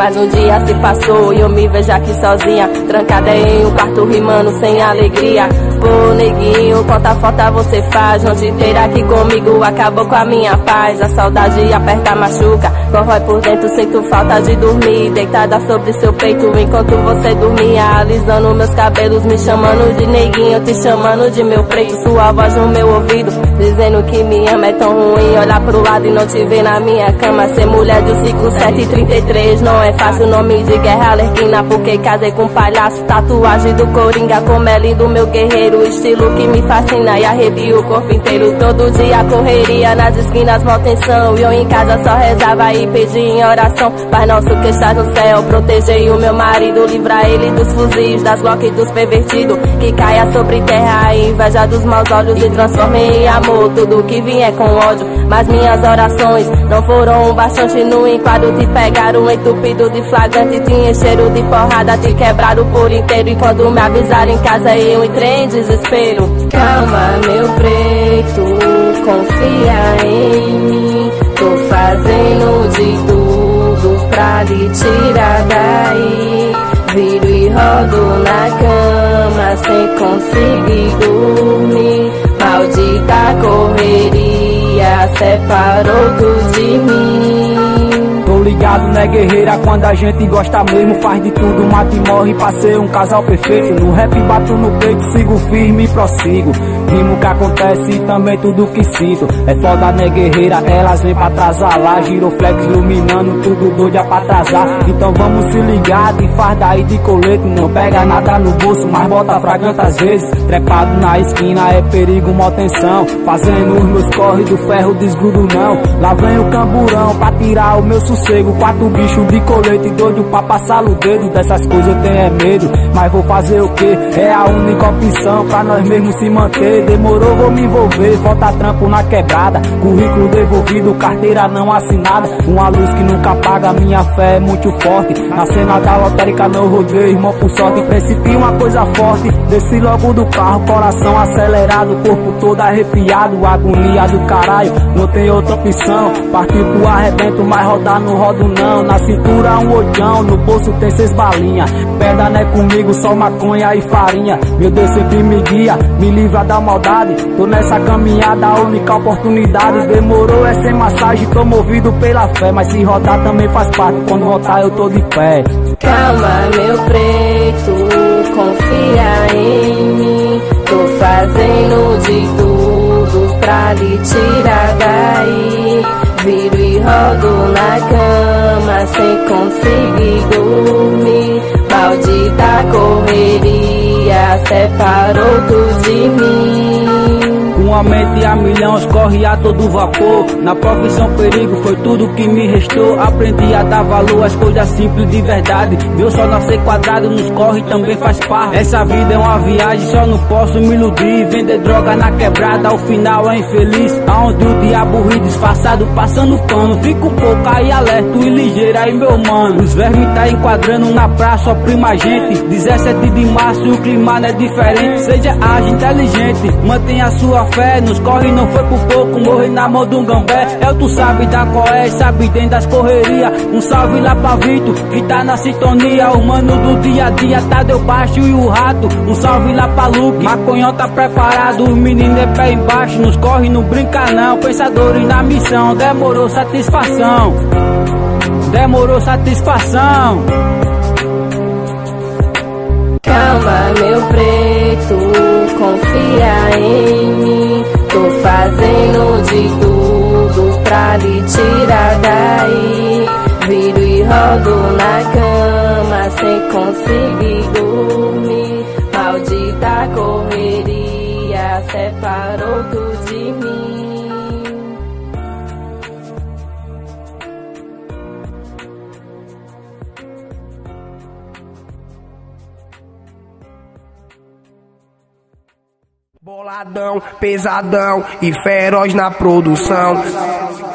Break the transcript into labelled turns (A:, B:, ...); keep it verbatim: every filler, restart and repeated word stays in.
A: Mas um dia se passou e eu me vejo aqui sozinha, trancada em um quarto rimando sem alegria. Pô, neguinho, quanta falta você faz, não te ter aqui comigo acabou com a minha paz. A saudade aperta, machuca, corrói por dentro, sinto falta de dormir, deitada sobre seu peito enquanto você dormia, alisando meus cabelos, me chamando de neguinho, te chamando de meu preto, sua voz no meu ouvido, dizendo que me ama. É tão ruim olhar pro lado e não te ver na minha cama. Ser mulher do ciclo sete e trinta e três não é fácil, nome de guerra alerquina, porque casei com um palhaço. Tatuagem do Coringa, como é lindo meu guerreiro, estilo que me fascina e arrepia o corpo inteiro. Todo dia correria nas esquinas, mó tensão, e eu em casa só rezava e pedia em oração: Pai nosso que estás no céu, protegei o meu marido, livra ele dos fuzis, das Glock e dos pervertidos, que caia sobre terra a inveja dos maus olhos e transforme em amor tudo que vier com ódio. Mas minhas orações não foram bastante, no enquadro te pegaram entupido de flagrante, tinha cheiro de porrada, te quebraram por inteiro, e quando me avisaram em casa eu entrei em desespero. Calma meu preto, confia em mim, tô fazendo de tudo pra lhe tirar daí. Viro e rodo na cama sem conseguir dormir, maldita correria separou tu de mim.
B: Tô ligado, né guerreira, quando a gente gosta mesmo, faz de tudo, mata e morre pra ser um casal perfeito. No rap bato no peito, sigo firme e prossigo, rimo o que acontece e também tudo que sinto. É foda, né guerreira, elas vêm pra atrasar lá, giroflex iluminando, tudo doido é pra atrasar. Então vamos se ligar, de farda aí de colete, não pega nada no bolso, mas bota fragante às vezes. Trepado na esquina é perigo, mó tensão, fazendo os meus corre do ferro desgrudo não. Lá vem o camburão pra tirar o meu sossego, quatro bichos de colete doido pra passar o dedo. Dessas coisas eu tenho é medo, mas vou fazer o que? É a única opção pra nós mesmos se manter. Demorou, vou me envolver, falta trampo na quebrada, currículo devolvido, carteira não assinada, uma luz que nunca apaga, minha fé é muito forte. Na cena da lotérica não rodeio, irmão por sorte, precipi uma coisa forte, desci logo do carro, coração acelerado, corpo todo arrepiado, agonia do caralho, não tem outra opção, partir pro arrebento, mas rodar não rodo não. Na cintura um ojão, no bolso tem seis balinhas, pedra não é comigo, só maconha e farinha, meu Deus sempre me guia, me livra da maldade, tô nessa caminhada, a única oportunidade. Demorou é sem massagem, tô movido pela fé, mas se rodar também faz parte, quando voltar eu tô de pé.
A: Calma meu preto, confia em mim, tô fazendo de tudo pra lhe tirar daí. Viro e rodo na cama sem conseguir dormir, maldita correria separou tu de mim.
B: Com a mente a milhões, corre a todo vapor, na profissão perigo foi tudo que me restou. Aprendi a dar valor às coisas simples de verdade, meu só nascer quadrado nos corre também faz parte. Essa vida é uma viagem, só não posso me iludir, vender droga na quebrada, ao final é infeliz, aonde o diabo ri disfarçado passando pano. Fico um pouco aí alerta e ligeiro aí meu mano, os vermes tá enquadrando na praça, oprima a gente. Dezessete de março o clima não é diferente, seja ágil, inteligente, mantenha a sua fé, nos corre não foi por pouco, morrer na mão de um gambé. Eu tu sabe da qual é, sabe dentro das correrias. Um salve lá pra Vitor, que tá na sintonia, o mano do dia a dia, tá deu baixo e o rato. Um salve lá pra Luke, maconhão tá preparado, os meninos é pé embaixo, nos corre não brinca não, pensadores na missão, demorou satisfação, demorou satisfação.
A: Calma meu preto, confia em mim, tô fazendo de tudo pra lhe tirar daí. Viro e rodo na cama sem conseguir dormir, maldita correria separou tu de mim.
C: Boladão, pesadão e feroz na produção.